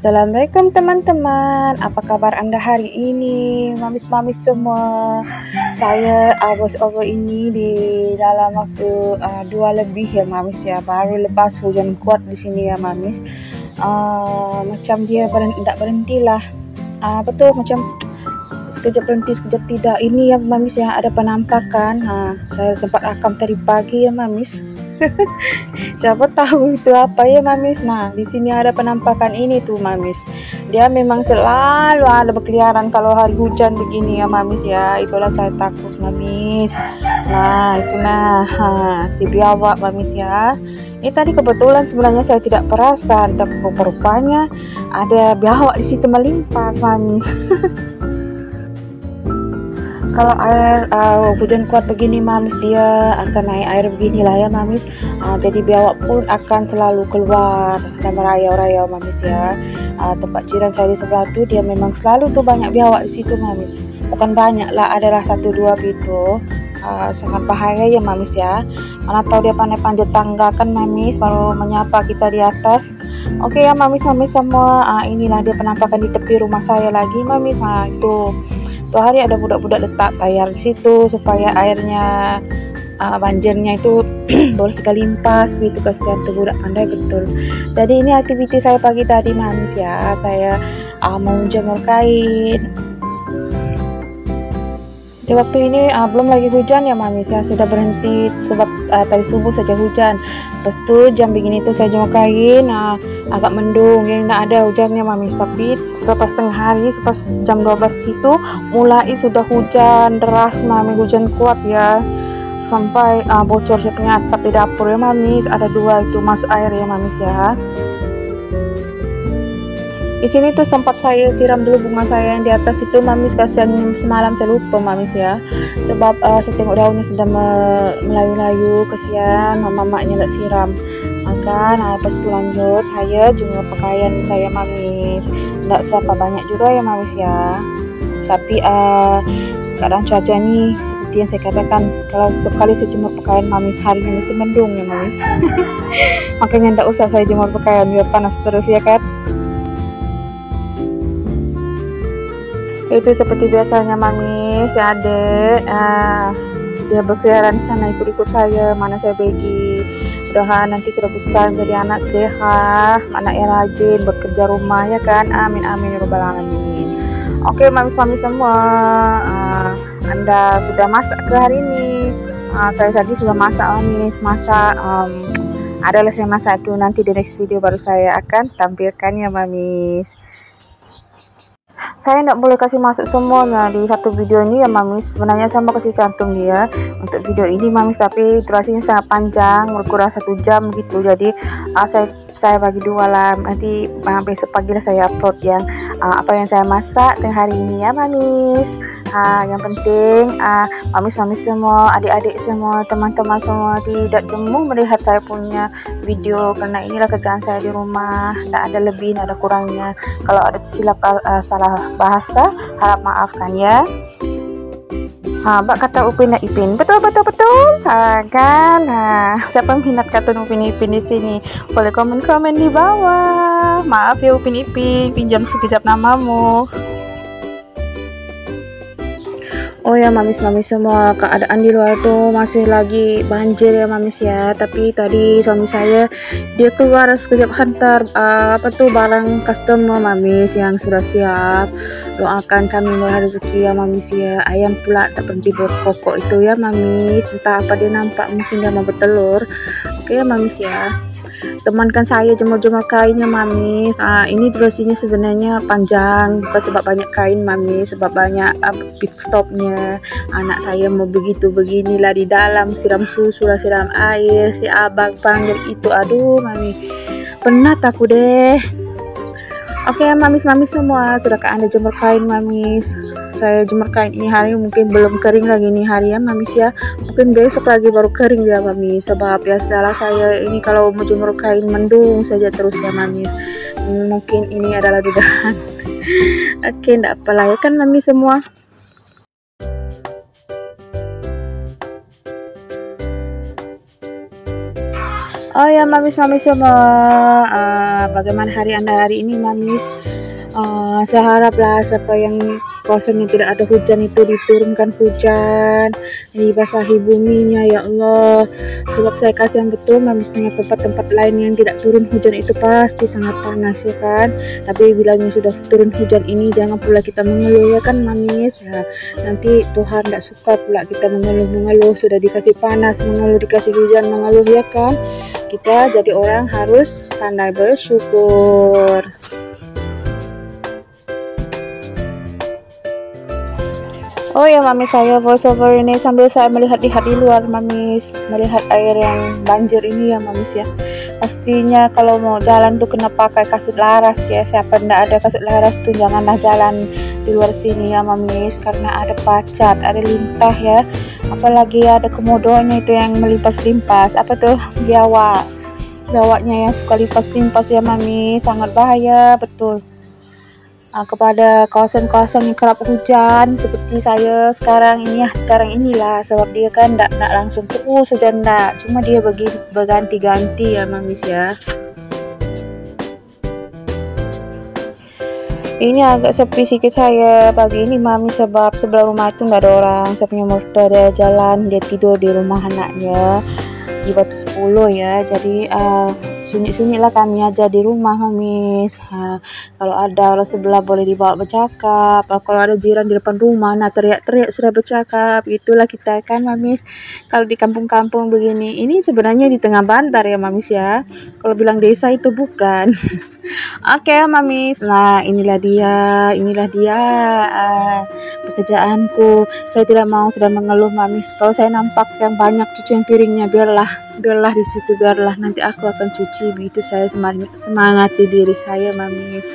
Assalamualaikum teman-teman, apa kabar Anda hari ini, mamis-mamis semua? Saya voice over ini di dalam waktu 2 lebih ya mamis ya, baru lepas hujan kuat di sini ya mamis. Macam dia tidak berhenti lah, betul macam sekejap berhenti sekejap tidak. Ini ya mamis ya, ada penampakan. Saya sempat rekam tadi pagi ya mamis. Siapa tahu itu apa ya mamis. Nah, di sini ada penampakan ini tuh mamis. Dia memang selalu ada berkeliaran kalau hari hujan begini ya mamis ya. Itulah saya takut mamis. Nah, itu si biawak mamis ya. Ini tadi kebetulan sebenarnya saya tidak perasan, tapi rupanya ada biawak di situ melimpas mamis. Kalau air hujan kuat begini mamis, dia akan naik air beginilah ya mamis. Jadi biawak pun akan selalu keluar dan merayau-rayau mamis ya. Tempat jiran saya di sebelah tu dia memang selalu tuh banyak biawak di situ mamis. Bukan banyak lah, adalah 1-2 gitu. Sangat bahaya ya mamis ya. Mana tahu dia pandai panjat tangga kan mamis, baru menyapa kita di atas. Oke ya mamis-mamis semua, inilah dia penampakan di tepi rumah saya lagi mamis. Itu tuh hari ada budak-budak letak tayar di situ supaya airnya banjirnya itu boleh kita limpas begitu. Kasihan tuh budak, pandai betul. Jadi ini aktiviti saya pagi tadi mamis ya. Saya mau jemur kain. Di waktu ini belum lagi hujan ya mamis ya, sudah berhenti sebab tadi subuh saja hujan. Lepas itu jam begini tuh saya jemur kain, agak mendung ya, tidak ada hujannya mamis. Tapi selepas tengah hari, selepas jam 12 gitu mulai sudah hujan deras mamis, hujan kuat ya, sampai bocor saya punya atap di dapur ya mamis. Ada 2 itu masuk air ya mamis ya. Di sini tuh sempat saya siram dulu bunga saya yang di atas itu mamis, kasihan semalam saya lupa mamis ya. Sebab saya tengok daunnya sudah melayu-layu, kasihan mamanya tidak siram. Maka pas itu lanjut saya jemur pakaian saya mamis. Tidak seberapa banyak juga ya mamis ya. Tapi keadaan cuaca ini seperti yang saya katakan, kalau setiap kali saya jemur pakaian mamis harinya mesti mendung ya mamis. Makanya tidak usah saya jemur pakaian, biar panas terus ya kan. Itu seperti biasanya mamis ya adek, dia berkeliaran sana ikut-ikut saya mana saya pergi. Mudah-mudahan nanti sudah besar jadi anak sedeha, anak yang rajin bekerja rumah ya kan, amin amin ya rabbal alamin. Oke mamis-mamis semua, Anda sudah masak ke hari ini? Saya tadi sudah masak mamis, adalah saya masak itu, nanti di next video baru saya akan tampilkan ya mamis. Saya tidak boleh kasih masuk semuanya di satu video ini ya mamis. Sebenarnya saya mau kasih cantum dia untuk video ini mamis, tapi durasinya sangat panjang, berkurang 1 jam gitu. Jadi saya bagi 2 lah. Nanti besok pagi lah saya upload yang apa yang saya masak tengah hari ini ya mamis. Yang penting mamis-mamis semua, adik-adik semua, teman-teman semua tidak jemu melihat saya punya video, karena inilah kerjaan saya di rumah. Tidak ada lebih, tidak ada kurangnya. Kalau ada silap salah bahasa, harap maafkan ya. Bak kata Upin dan Ipin, betul kan. Siapa yang minat kata Upin Ipin di sini boleh komen-komen di bawah. Maaf ya Upin Ipin, pinjam sekejap namamu. Oh ya mamis-mamis semua, keadaan di luar tuh masih lagi banjir ya mamis ya. Tapi tadi suami saya dia keluar sekejap hantar barang customer mamis yang sudah siap. Doakan kami murah rezeki ya mamis ya. Ayam pula tak berhenti berkokok itu ya mamis, entah apa dia nampak, mungkin dia mau bertelur. Oke ya mamis ya, temankan saya jemur-jemur kainnya mamis. Ini durasinya sebenarnya panjang, bukan sebab banyak kain mamis, sebab banyak pit stopnya. Anak saya mau beginilah di dalam, siram susu lah, siram air, si abang panggil itu, aduh mami penat aku deh. Oke mamis-mamis semua, sudahkah Anda jemur kain mamis? Saya jemur kain ini hari mungkin belum kering lagi nih hari ya mamis ya, mungkin besok lagi baru kering ya mamis. Sebab biasalah saya ini kalau mau jemur kain mendung saja terus ya mamis. Mungkin ini adalah dugaan. Oke, enggak apalah ya kan mamis semua. Oh ya mamis-mamis semua, bagaimana hari Anda hari ini mamis? Saya haraplah siapa yang kosannya tidak ada hujan itu diturunkan hujan, dibasahi buminya ya Allah. Sebab saya kasihan betul mamisnya tempat-tempat lain yang tidak turun hujan itu pasti sangat panas ya kan. Tapi bilanya sudah turun hujan ini jangan pula kita mengeluh ya kan mamis. Ya, nanti Tuhan tidak suka pula kita mengeluh-mengeluh, sudah dikasih panas mengeluh, dikasih hujan mengeluh ya kan. Kita jadi orang harus pandai bersyukur. Oh ya mamis, saya voice over ini sambil saya melihat-lihat di luar mamis, melihat air yang banjir ini ya mamis ya. Pastinya kalau mau jalan tuh kena pakai kasut laras ya. Siapa ndak ada kasut laras tuh janganlah jalan di luar sini ya mamis, karena ada pacat, ada lintah ya. Apalagi ada komodonya itu yang melimpas-limpas, apa tuh, biawaknya yang suka limpas-limpas ya mamis, sangat bahaya betul. Kepada kawasan-kawasan yang kerap hujan seperti saya sekarang ini ya, sekarang inilah, sebab dia kan ndak langsung terus hujan, ndak, cuma dia berganti-ganti ya mamis ya. Ini agak sepi sedikit saya pagi ini mami, sebab sebelah rumah itu nggak ada orang. Saya punya mertua ada jalan, dia tidur di rumah anaknya di Batu 10 ya, jadi sunyi-sunyi lah kami aja di rumah mamis. Kalau ada orang sebelah boleh dibawa bercakap, kalau ada jiran di depan rumah nah teriak-teriak sudah bercakap, itulah kita kan mamis. Kalau di kampung-kampung begini, ini sebenarnya di tengah Bantar ya mamis ya, kalau bilang desa itu bukan. Oke mamis, nah inilah dia pekerjaanku. Saya tidak mau sudah mengeluh mamis. Kalau saya nampak yang banyak cucian piringnya, biarlah di situ, biarlah nanti aku akan cuci, begitu saya semangati diri saya mamis.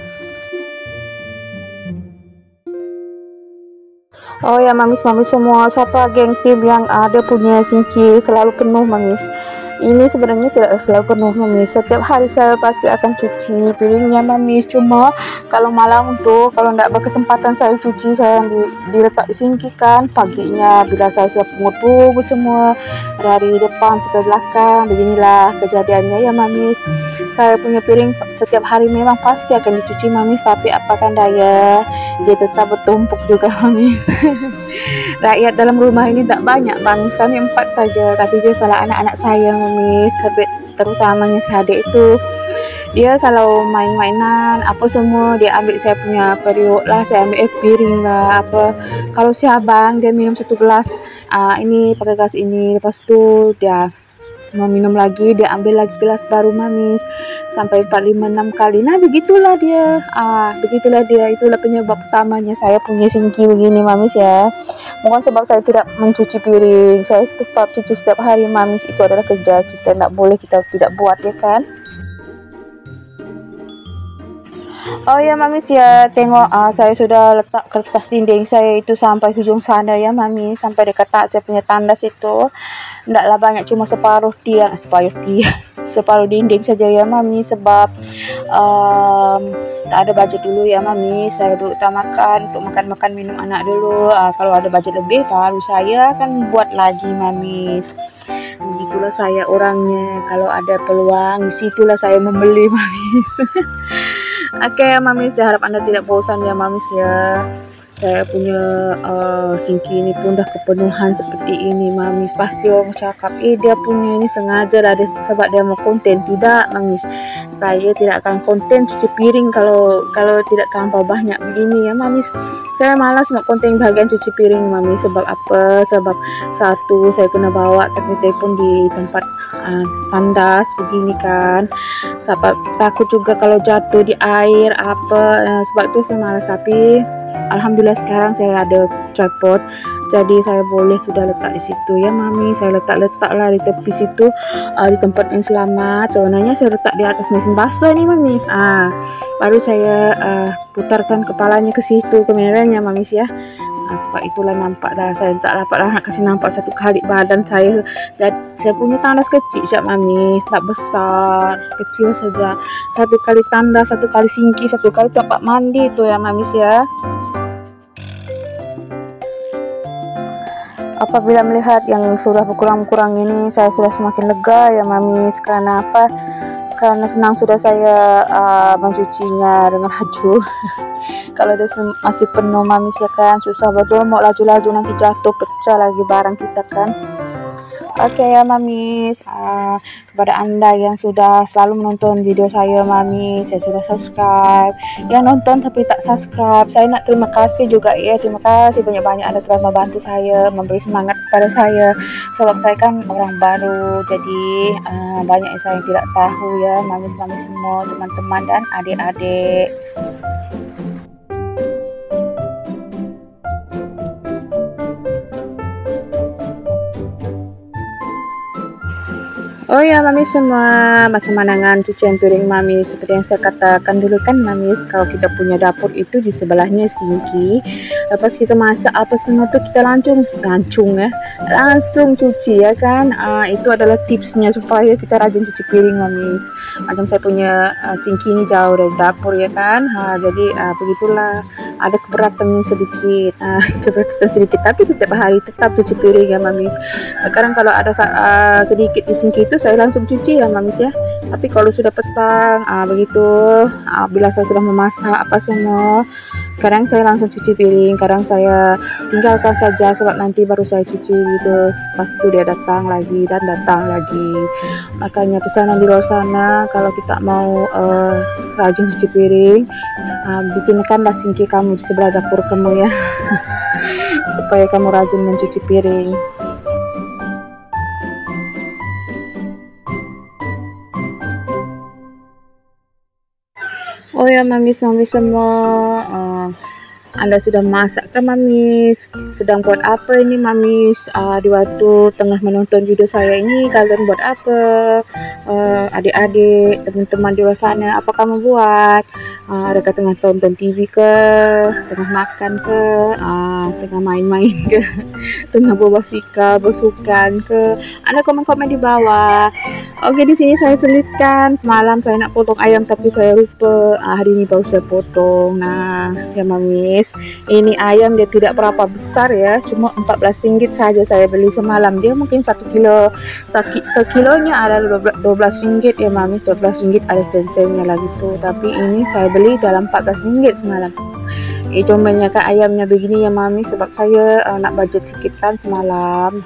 Oh ya mamis-mamis semua, siapa geng tim yang ada punya sinki selalu penuh mamis. Ini sebenarnya tidak selalu penuh mamis, setiap hari saya pasti akan cuci piringnya mamis. Cuma kalau malam tuh, kalau tidak berkesempatan saya cuci, saya diletak di sinki kan. Paginya bila saya siap pungut semua dari depan sampai belakang, beginilah kejadiannya ya mamis. Saya punya piring setiap hari memang pasti akan dicuci mamis, tapi apakah daya, dia tetap bertumpuk juga mamis. Rakyat dalam rumah ini tak banyak mamis, kami 4 saja, tapi dia salah anak-anak saya mamis, terutamanya si adik itu. Dia kalau main-mainan apa semua dia ambil saya punya periuk lah, saya ambil piring lah apa. Kalau si abang dia minum 1 gelas ini pakai gelas ini, lepas tu dia mau minum lagi, dia ambil lagi gelas baru mamis, sampai 4, 5, 6 kali. Nah begitulah dia, itulah penyebab utamanya saya punya sinki begini mamis ya. Bukan sebab saya tidak mencuci piring, saya tetap cuci setiap hari mamis, itu adalah kerja kita, tidak boleh kita tidak buat ya kan. Oh ya mamis ya, tengok saya sudah letak kertas dinding saya itu sampai ujung sana ya mamis, sampai dekat saya punya tandas itu. Ndaklah banyak, cuma separuh separuh dinding saja ya mami, sebab tak ada budget dulu ya mami. Saya utamakan untuk makan minum anak dulu. Kalau ada budget lebih baru saya akan buat lagi mamis. Begitulah saya orangnya, kalau ada peluang disitulah saya membeli mamis. Oke mamis, saya harap Anda tidak bosan ya mamis ya. Saya punya sinki ini pun dah kepenuhan seperti ini mamis. Pasti orang cakap, dia punya ini sengaja lah sebab dia mau konten. Tidak mamis, saya tidak akan konten cuci piring kalau tidak terlampau banyak begini ya mamis. Saya malas mau konten bagian cuci piring mamis. Sebab apa? Sebab satu, saya kena bawa cakni telepon di tempat tandas begini kan, sebab takut juga kalau jatuh di air apa, sebab itu saya malas. Tapi alhamdulillah sekarang saya ada tripod, jadi saya boleh sudah letak di situ ya mami. Saya letak lah di tepi situ, di tempat yang selamat. Sebenarnya saya letak di atas mesin basuh nih mamis. Baru saya putarkan kepalanya ke situ, kameranya mamis ya. Sebab itulah nampak dah, saya tak dapatlah nak kasih nampak 1 kali badan saya. Dan saya punya tandas kecil siap mamis, tak besar, kecil saja. 1 kali tandas, 1 kali sinki, 1 kali tempat mandi itu ya mamis ya. Apabila melihat yang sudah berkurang-kurang ini, saya sudah semakin lega ya mamis. Karena apa? Karena senang sudah saya mencucinya dengan laju. Kalau dia masih penuh mamis ya kan, susah betul mau laju-laju, nanti jatuh pecah lagi barang kita kan. Oke ya mamis, kepada anda yang sudah selalu menonton video saya mamis, saya sudah subscribe, yang nonton tapi tak subscribe, saya nak terima kasih juga ya, terima kasih banyak-banyak anda telah membantu saya, memberi semangat kepada saya, sebab saya kan orang baru, jadi banyak yang saya tidak tahu ya mamis-mamis semua, teman-teman dan adik-adik. Oh ya mamis semua, macam mana dengan cucian piring mamis? Seperti yang saya katakan dulu kan mamis, kalau kita punya dapur itu di sebelahnya sinki, lepas kita masak apa semua tuh kita langsung cuci ya kan. Itu adalah tipsnya supaya kita rajin cuci piring mamis. Macam saya punya sinki ini jauh dari dapur ya kan, jadi begitulah, ada keberatan sedikit, tapi setiap hari tetap cuci piring ya mamis. Sekarang kalau ada sedikit di sinki itu saya langsung cuci ya mamis ya. Tapi kalau sudah petang begitu, bila saya sudah memasak apa semua, kadang saya langsung cuci piring, kadang saya tinggalkan saja sebab nanti baru saya cuci gitu. Pas itu dia datang lagi dan datang lagi. Makanya pesanan di luar sana, kalau kita mau rajin cuci piring, bikinkanlah sinki kamu di sebelah dapur kamu ya. Supaya kamu rajin mencuci piring. Oh ya mamis semua, Anda sudah masak kan mamis? Sedang buat apa ini mamis? Di waktu tengah menonton video saya ini kalian buat apa? Adik-adik, teman-teman di luar sana, apa kamu buat? Adakah tengah tonton TV ke? Tengah makan ke? Tengah main-main ke? Tengah bersukan ke? Anda komen-komen di bawah. Oke, di sini saya selitkan. Semalam saya nak potong ayam tapi saya lupa. Hari ini baru saya potong. Nah, ya mamis, ini ayam dia tidak berapa besar ya, cuma 14 ringgit saja saya beli semalam. Dia mungkin 1 kilo, sekilonya ada 12 ringgit ya mamis, 12 ringgit ada sen-sennya lagi tuh. Tapi ini saya beli dalam 14 ringgit semalam. Comelnya kan ayamnya begini ya mamis, sebab saya nak budget sedikit kan semalam.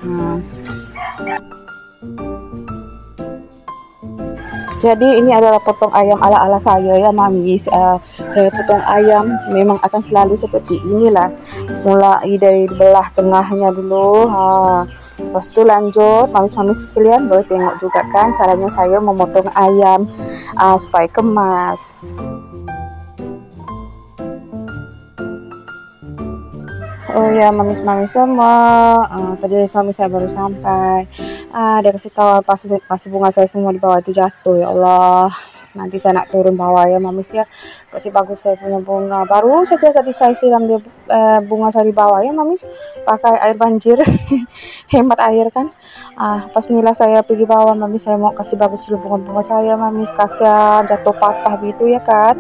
Jadi ini adalah potong ayam ala-ala saya ya mamis. Saya potong ayam memang akan selalu seperti inilah. Mulai dari belah tengahnya dulu. Lepas itu lanjut, mamis-mamis sekalian boleh tengok juga kan caranya saya memotong ayam supaya kemas. Oh ya mamis-mamis semua, tadi suami saya baru sampai. Dia kasih tahu pas bunga saya semua di bawah itu jatuh, ya Allah. Nanti saya nak turun bawah ya mamis ya, kasih bagus saya punya bunga. Baru saja tadi saya siram dia bunga saya di bawah ya mamis, pakai air banjir. Hemat air kan. Pas nila saya pergi bawah mamis, saya mau kasih bagus dulu bunga-bunga saya mamis, kasihan jatuh patah gitu ya kan.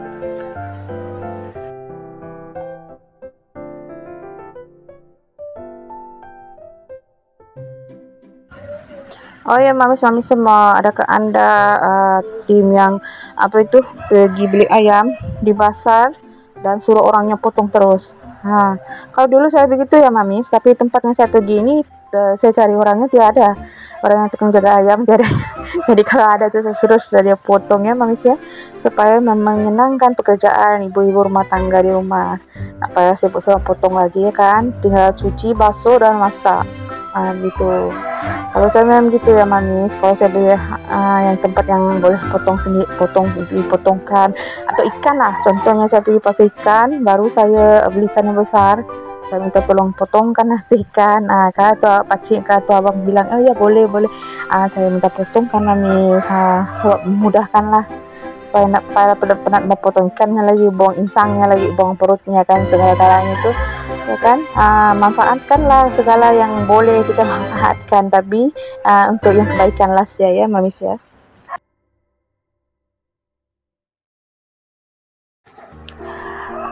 Oh ya mamis-mamis semua, adakah anda tim yang apa itu pergi beli ayam di pasar dan suruh orangnya potong terus? Kalau dulu saya begitu ya mamis, tapi tempat yang saya pergi ini saya cari orangnya tidak ada, orang yang tukang jaga ayam tidak ada. Jadi kalau ada tuh saya suruh dia potong ya mamis ya, supaya menyenangkan pekerjaan ibu-ibu rumah tangga di rumah. Nak payah sibuk-sibuk potong lagi ya kan, tinggal cuci, basuh dan masak. Gitu. Kalau saya memang gitu ya mamis, kalau saya beli yang tempat yang boleh potong sendiri, dipotongkan, atau ikan lah, contohnya saya pergi pasar ikan, baru saya belikan yang besar, saya minta tolong potongkan nanti ikan. Kalau pakcik atau abang bilang oh ya boleh, saya minta potongkan mamis, sebab memudahkan lah, supaya nak penat mau potong ikannya lagi, buang insangnya lagi, buang perutnya kan, segala-galanya itu ya kan. Manfaatkanlah segala yang boleh kita manfaatkan, tapi untuk yang kebaikan lah saja ya mamis ya.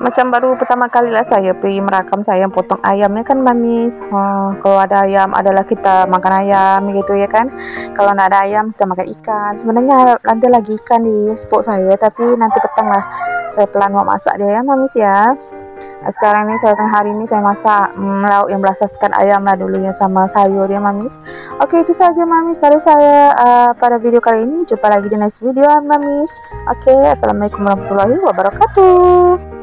macam baru pertama kali lah saya pergi merakam saya potong ayamnya kan mamis. Kalau ada ayam adalah kita makan ayam gitu ya kan. Kalau nggak ada ayam kita makan ikan. Sebenarnya ada lagi ikan di spot saya, tapi nanti petang lah saya pelan mau masak dia ya mamis ya. Sekarang ini saya hari ini saya masak lauk yang berasaskan ayam lah dulunya sama sayur ya mamis. Oke, itu saja mamis dari saya pada video kali ini. Jumpa lagi di next video mamis. Oke, assalamualaikum warahmatullahi wabarakatuh.